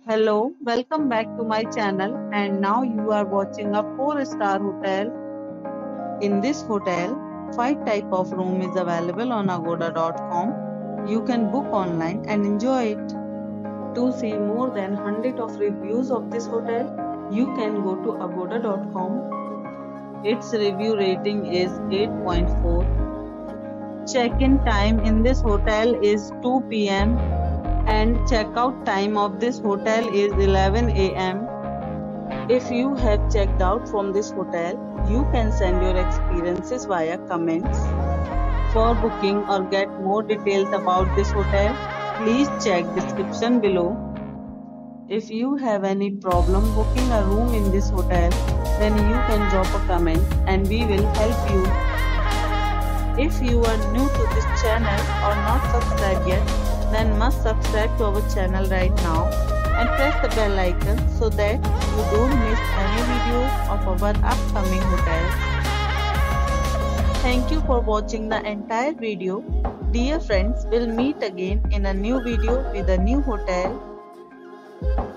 Hello, welcome back to my channel, and now you are watching a 4-star hotel. In this hotel, 5 type of room is available on agoda.com. You can book online and enjoy it. To see more than 100 of reviews of this hotel, you can go to agoda.com. Its review rating is 8.4. Check-in time in this hotel is 2 p.m. and checkout time of this hotel is 11 a.m. If you have checked out from this hotel, you can send your experiences via comments. For booking or get more details about this hotel, please check description below. If you have any problem booking a room in this hotel, then you can drop a comment and we will help you. If you are new to this channel or not subscribed yet, then must subscribe to our channel right now and press the bell icon so that you don't miss any video of our upcoming hotels. Thank you for watching the entire video. Dear friends, we'll meet again in a new video with a new hotel.